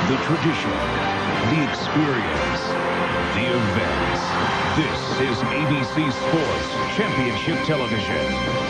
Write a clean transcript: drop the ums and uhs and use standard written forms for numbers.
The tradition, the experience, the events. This is ABC Sports Championship Television.